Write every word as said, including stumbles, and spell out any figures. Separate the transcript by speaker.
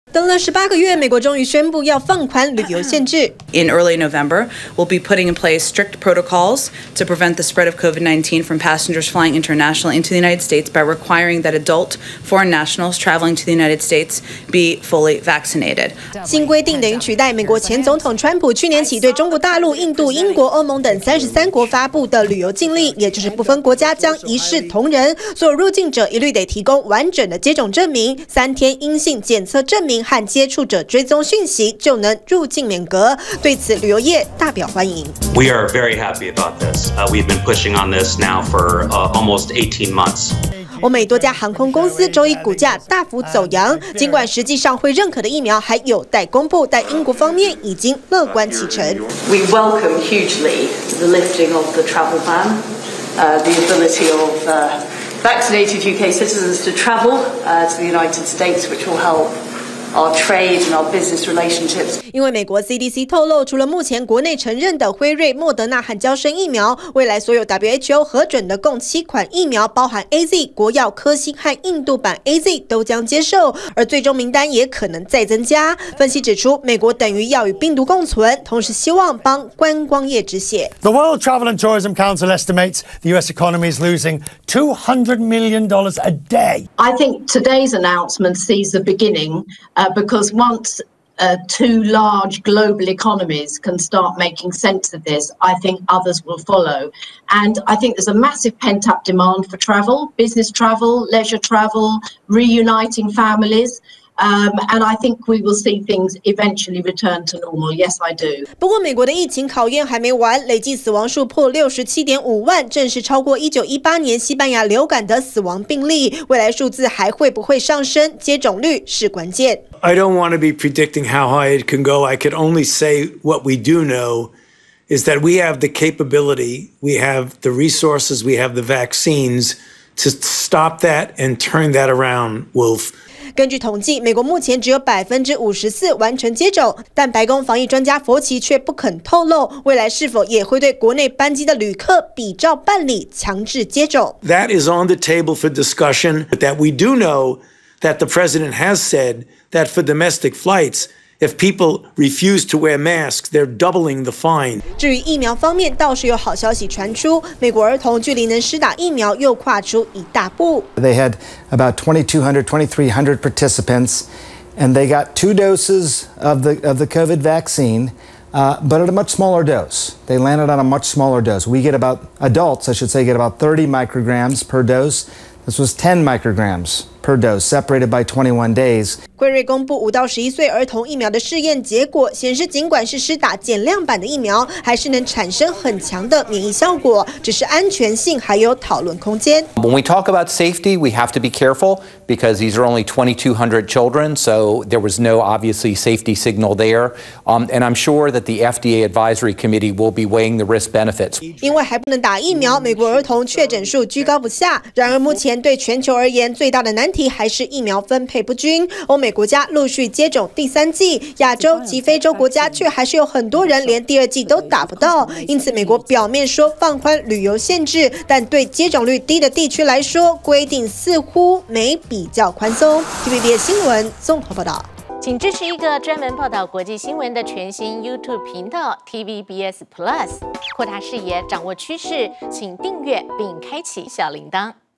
Speaker 1: 等了十八个月，美国终于宣布要放宽旅游限制。
Speaker 2: In early November, we'll be putting in place strict protocols to prevent the spread of COVID nineteen from passengers flying internationally into the United States by requiring that adult foreign nationals traveling to the United States be fully vaccinated.
Speaker 1: 新规定等于取代美国前总统川普去年起对中国大陆、印度、英国、欧盟等三十三国发布的旅游禁令，也就是不分国家将一视同仁，所有入境者一律得提供完整的接种证明、三天阴性检测证明和接触者追踪讯息，就能入境免隔。对此，旅游业大表欢迎。
Speaker 3: We are very happy about this. Uh, we've been pushing on this now for uh, almost eighteen months.
Speaker 1: 欧美多家航空公司周一股价大幅走扬，尽管实际上会认可的疫苗还有待公布，但英国方面已经乐观其成。
Speaker 4: We welcome hugely the lifting of the travel ban, uh, the ability of uh, vaccinated U K citizens to travel uh, to the United States, which will help our trade and our business relationships.
Speaker 1: 因为美国 C D C 透露，除了目前国内承认的辉瑞、莫德纳和嬌生疫苗，未来所有 W H O 核准的共七款疫苗，包含 A Z、国药、科兴和印度版 A Z 都将接受，而最终名单也可能再增加。分析指出，美国等于要与病毒共存，同时希望帮观光业止血。
Speaker 5: The World Travel and Tourism Council estimates the U S economy is losing two hundred million dollars a day.
Speaker 6: I think today's announcement sees the beginning. Uh, because once uh, two large global economies can start making sense of this, I think others will follow. And I think there's a massive pent-up demand for travel, business travel, leisure travel, reuniting families. Um, and I think we will see things eventually return to normal. Yes, I do.
Speaker 1: 不过，美国的疫情考验还没完，累计死亡数破六十七点五万，正是超过一九一八年西班牙流感的死亡病例。未来数字还会不会上升？接种率是关键。
Speaker 7: I don't want to be predicting how high it can go. I could only say what we do know is that we have the capability, we have the resources, we have the vaccines to stop that and turn that around, Wolf.
Speaker 1: 根据统计，美国目前只有百分之五十四完成接种，但白宫防疫专家佛奇却不肯透露未来是否也会对国内班机的旅客比照办理强制接种。
Speaker 7: That is on the table for discussion. But that we do know that the president has said that for domestic flights, if people refuse to wear masks, they're doubling the fine.
Speaker 1: 至于疫苗方面，倒是有好消息传出，美国儿童距离能施打疫苗又跨出一大步。
Speaker 8: They had about twenty-two hundred, twenty-three hundred participants, and they got two doses of the of the COVID vaccine. Uh, but at a much smaller dose. They landed on a much smaller dose. We get about, adults, I should say, get about thirty micrograms per dose. This was ten micrograms per dose, separated by twenty-one days.
Speaker 1: 辉瑞公布五到十一岁儿童疫苗的试验结果，显示尽管是施打减量版的疫苗，还是能产生很强的免疫效果，只是安全性还有讨论空间。
Speaker 9: When we talk about safety, we have to be careful because these are only twenty-two hundred children, so there was no obviously safety signal there. Um, and I'm sure that the F D A Advisory Committee will be weighing the risk benefits.
Speaker 1: 因为还不能打疫苗，美国儿童确诊数居高不下。然而目前对全球而言，最大的难题还是疫苗分配不均。欧美国家陆续接种第三剂，亚洲及非洲国家却还是有很多人连第二剂都打不到。因此，美国表面说放宽旅游限制，但对接种率低的地区来说，规定似乎没比较宽松。T V B S 新闻综合报道。
Speaker 10: 请支持一个专门报道国际新闻的全新 YouTube 频道 T V B S Plus， 扩大视野，掌握趋势，请订阅并开启小铃铛。